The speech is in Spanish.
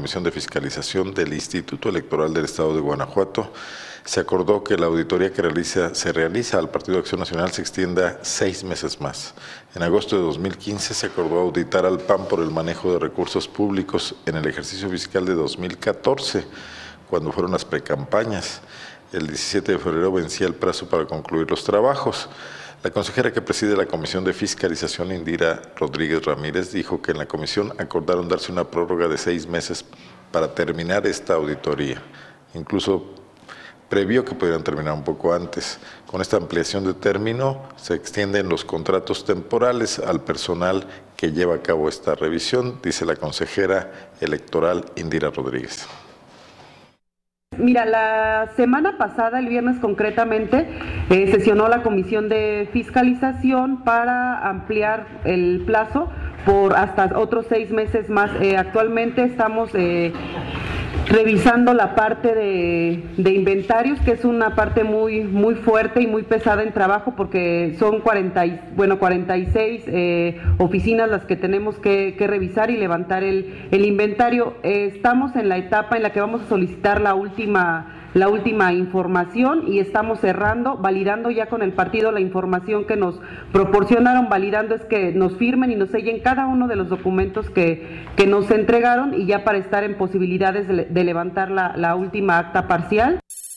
Comisión de Fiscalización del Instituto Electoral del Estado de Guanajuato, se acordó que la auditoría que se realiza al Partido Acción Nacional se extienda 6 meses más. En agosto de 2015 se acordó auditar al PAN por el manejo de recursos públicos en el ejercicio fiscal de 2014, cuando fueron las precampañas. El 17 de febrero vencía el plazo para concluir los trabajos. La consejera que preside la Comisión de Fiscalización, Indira Rodríguez Ramírez, dijo que en la comisión acordaron darse una prórroga de 6 meses para terminar esta auditoría. Incluso previó que pudieran terminar un poco antes. Con esta ampliación de término se extienden los contratos temporales al personal que lleva a cabo esta revisión, dice la consejera electoral Indira Rodríguez. Mira, la semana pasada, el viernes concretamente, sesionó la Comisión de Fiscalización para ampliar el plazo por hasta otros 6 meses más. Actualmente estamos revisando la parte de inventarios, que es una parte muy fuerte y muy pesada en trabajo, porque son 46 oficinas las que tenemos que revisar y levantar el inventario. Estamos en la etapa en la que vamos a solicitar la última información y estamos validando ya con el partido la información que nos proporcionaron. Validando es que nos firmen y nos sellen cada uno de los documentos que nos entregaron, y ya para estar en posibilidades de levantar la última acta parcial.